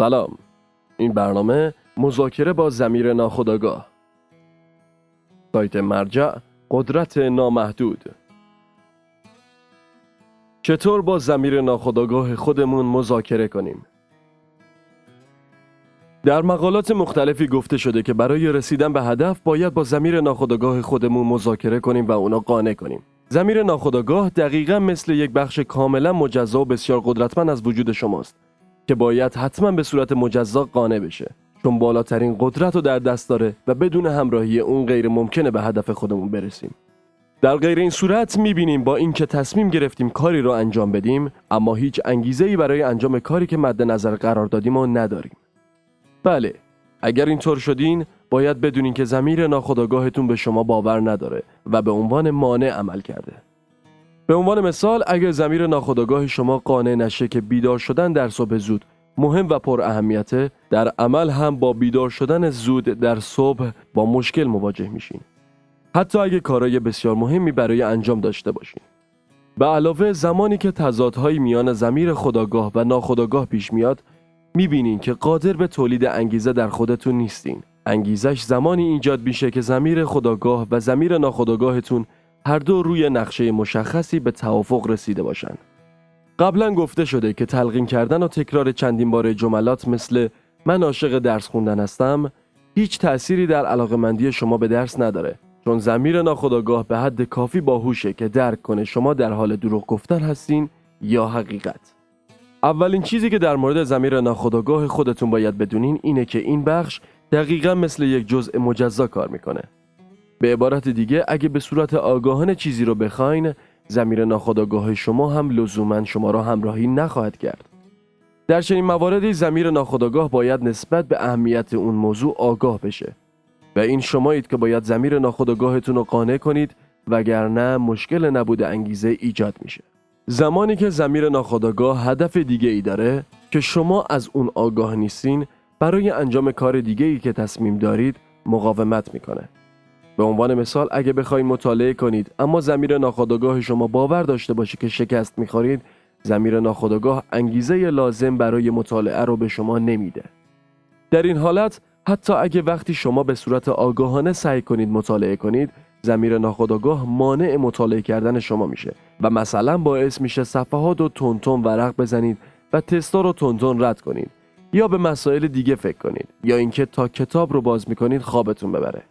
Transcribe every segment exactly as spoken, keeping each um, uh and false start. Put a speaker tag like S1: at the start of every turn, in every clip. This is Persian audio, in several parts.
S1: سلام. این برنامه مذاکره با ضمیر ناخودآگاه. سایت مرجع قدرت نامحدود. چطور با ضمیر ناخودآگاه خودمون مذاکره کنیم؟ در مقالات مختلفی گفته شده که برای رسیدن به هدف باید با ضمیر ناخودآگاه خودمون مذاکره کنیم و اونا قانع کنیم. ضمیر ناخودآگاه دقیقاً مثل یک بخش کاملا مجزا و بسیار قدرتمند از وجود شماست که باید حتما به صورت مجزا قانع بشه، چون بالاترین قدرت رو در دست داره و بدون همراهی اون غیر ممکنه به هدف خودمون برسیم. در غیر این صورت میبینیم با اینکه تصمیم گرفتیم کاری رو انجام بدیم، اما هیچ انگیزه‌ای برای انجام کاری که مد نظر قرار دادیم رو نداریم. بله، اگر اینطور شدین باید بدونین که ضمیر ناخودآگاهتون به شما باور نداره و به عنوان مانع عمل کرده. به عنوان مثال، اگر ضمیر ناخودآگاه شما قانع نشه که بیدار شدن در صبح زود مهم و پر اهمیته، در عمل هم با بیدار شدن زود در صبح با مشکل مواجه میشین. حتی اگه کارهای بسیار مهمی برای انجام داشته باشین. به علاوه زمانی که تضادهای میان ضمیر خودآگاه و ناخودآگاه پیش میاد، میبینین که قادر به تولید انگیزه در خودتون نیستین. انگیزش زمانی ایجاد میشه که ضمیر خودآگاه و ضمیر ناخودآگاهتون هر دو روی نقشه مشخصی به توافق رسیده باشن. قبلا گفته شده که تلقین کردن و تکرار چندین باره جملات مثل من عاشق درس خوندن هستم هیچ تأثیری در علاقه‌مندی شما به درس نداره، چون ضمیر ناخودآگاه به حد کافی باهوشه که درک کنه شما در حال دروغ گفتن هستین یا حقیقت. اولین چیزی که در مورد ضمیر ناخودآگاه خودتون باید بدونین اینه که این بخش دقیقاً مثل یک جزء مجزا کار میکنه. به عبارت دیگه، اگه به صورت آگاهانه چیزی رو بخواین، ضمیر ناخودآگاه شما هم لزوماً شما را همراهی نخواهد کرد. در چنین مواردی ضمیر ناخودآگاه باید نسبت به اهمیت اون موضوع آگاه بشه. و این شمایید که باید ضمیر ناخودآگاهتون رو قانع کنید، وگرنه مشکل نبود انگیزه ایجاد میشه. زمانی که ضمیر ناخودآگاه هدف دیگه ای داره که شما از اون آگاه نیستین، برای انجام کار دیگه ای که تصمیم دارید مقاومت میکنه. به عنوان مثال، اگه بخواید مطالعه کنید اما ضمیر ناخودآگاه شما باور داشته باشه که شکست میخورید، ضمیر ناخودآگاه انگیزه لازم برای مطالعه رو به شما نمیده. در این حالت حتی اگه وقتی شما به صورت آگاهانه سعی کنید مطالعه کنید، ضمیر ناخودآگاه مانع مطالعه کردن شما میشه و مثلا باعث میشه صفحات رو تون تون ورق بزنید و تستا رو تون تون رد کنید، یا به مسائل دیگه فکر کنید، یا اینکه تا کتاب رو باز میکنید خوابتون ببره.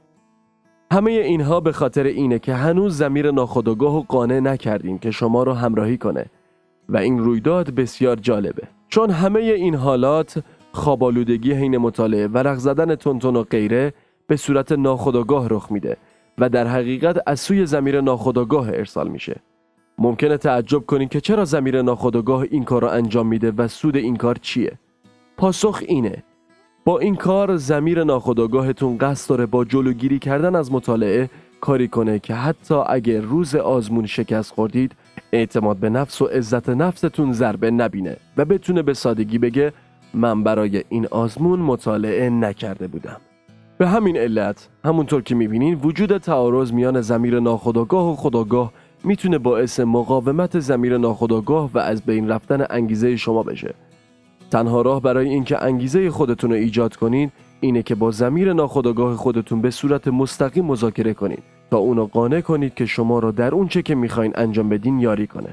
S1: همه اینها به خاطر اینه که هنوز ضمیر ناخودآگاه رو قانع نکردیم که شما رو همراهی کنه. و این رویداد بسیار جالبه، چون همه این حالات، خواب‌آلودگی حین مطالعه، ورق زدن تون تون و غیره، به صورت ناخودآگاه رخ میده و در حقیقت از سوی ضمیر ناخودآگاه ارسال میشه. ممکنه تعجب کنین که چرا ضمیر ناخودآگاه این کار رو انجام میده و سود این کار چیه؟ پاسخ اینه: با این کار ضمیر ناخودآگاهتون قصد داره با جلوگیری کردن از مطالعه کاری کنه که حتی اگه روز آزمون شکست خوردید، اعتماد به نفس و عزت نفستون ضربه نبینه و بتونه به سادگی بگه من برای این آزمون مطالعه نکرده بودم. به همین علت، همونطور که میبینین، وجود تعارض میان ضمیر ناخودآگاه و خودآگاه میتونه باعث مقاومت ضمیر ناخودآگاه و از بین رفتن انگیزه شما بشه. تنها راه برای اینکه انگیزه خودتون رو ایجاد کنین اینه که با ضمیر ناخودآگاه خودتون به صورت مستقیم مذاکره کنین تا اونو قانع کنید که شما رو در اون چه که میخواین انجام بدین یاری کنه.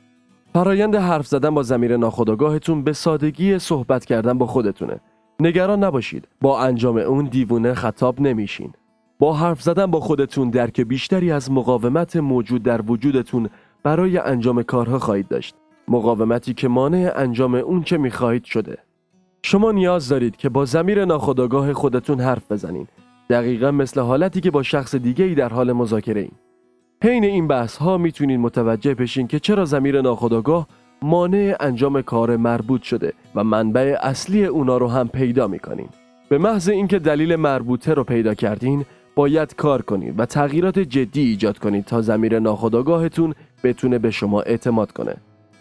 S1: فرایند حرف زدن با ضمیر ناخودآگاهتون به سادگی صحبت کردن با خودتونه. نگران نباشید، با انجام اون دیوونه خطاب نمیشین. با حرف زدن با خودتون درک بیشتری از مقاومت موجود در وجودتون برای انجام کارها خواهید داشت. مقاومتی که مانع انجام اون چه میخواهید شده. شما نیاز دارید که با ضمیر ناخودآگاه خودتون حرف بزنین، دقیقاً مثل حالتی که با شخص دیگه‌ای در حال مذاکره ایم. حین این بحث ها میتونین متوجه بشین که چرا ضمیر ناخودآگاه مانع انجام کار مربوط شده و منبع اصلی اونا رو هم پیدا میکنین. به محض اینکه دلیل مربوطه رو پیدا کردین، باید کار کنید و تغییرات جدی ایجاد کنید تا ضمیر ناخودآگاهتون بتونه به شما اعتماد کنه.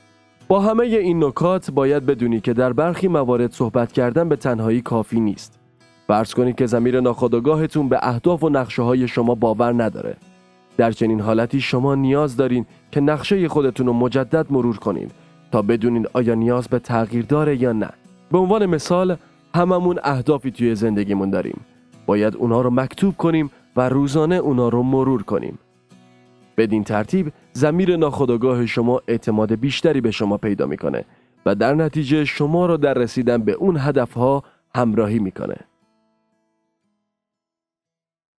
S1: با همه این نکات باید بدونی که در برخی موارد صحبت کردن به تنهایی کافی نیست. فرض کنید که ضمیر ناخودآگاهتون به اهداف و نقشه‌های شما باور نداره. در چنین حالتی شما نیاز دارین که نقشه خودتون رو مجدد مرور کنین تا بدونین آیا نیاز به تغییر داره یا نه. به عنوان مثال هممون اهدافی توی زندگیمون داریم. باید اونا رو مکتوب کنیم و روزانه اونا رو مرور کنیم. بدین ترتیب ضمیر ناخودآگاه شما اعتماد بیشتری به شما پیدا میکنه و در نتیجه شما را در رسیدن به اون هدفها همراهی میکنه.